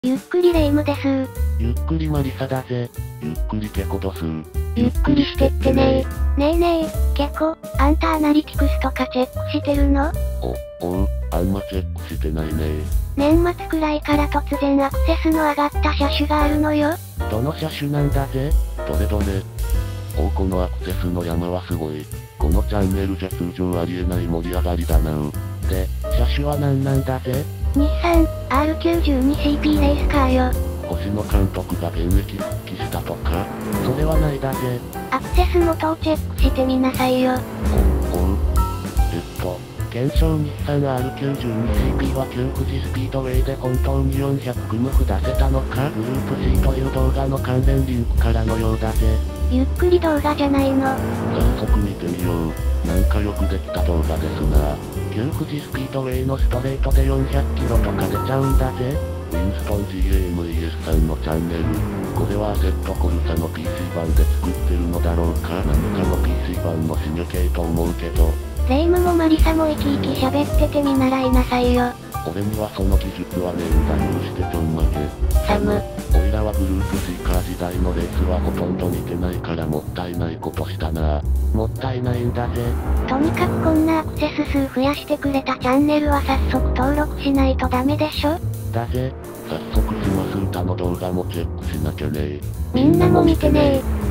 ゆっくりレ夢ムです。 ゆっくりマリサだぜ。ゆっくりケコドス。 ゆっくりしてってねー。ねえねえ、ケコ、あんたアナリティクスとかチェックしてるの？ おう、あんまチェックしてないね。 年末くらいから突然アクセスの上がった車種があるのよ。 どの車種なんだぜ？どれどれ。このアクセスの山はすごい。このチャンネルじゃ通常ありえない盛り上がりだなで、車種は何なんだぜ？ 日産、R92CP レースカーよ。 星野監督が現役復帰したとか？それはないだぜ。 アクセス元をチェックしてみなさいよ。 検証日産 R92CP は旧富士スピードウェイで本当に400組出せたのか？グループ C という動画の関連リンクからのようだぜ。 ゆっくり動画じゃないの。 早速見てみよう。なんかよくできた動画ですな。旧富士スピードウェイのストレートで400キロとか出ちゃうんだぜ。ウィンストン GAMES さんのチャンネル。これはアセットコルサの PC 版で作ってるのだろうか？何かの PC 版のシニュ系と思うけど。 レ夢ムもマリサも生き生き喋ってて見習いなさいよ。 俺にはその技術はねえんだよ。してちょんまげ。 サム。 おいらはグループ C カー時代のレースはほとんど見てないからもったいないことしたな。もったいないんだぜ。 とにかくこんなアクセス数増やしてくれたチャンネルは早速登録しないとダメでしょ？ だぜ。早速します。歌の動画もチェックしなきゃね。 みんなも見てねー。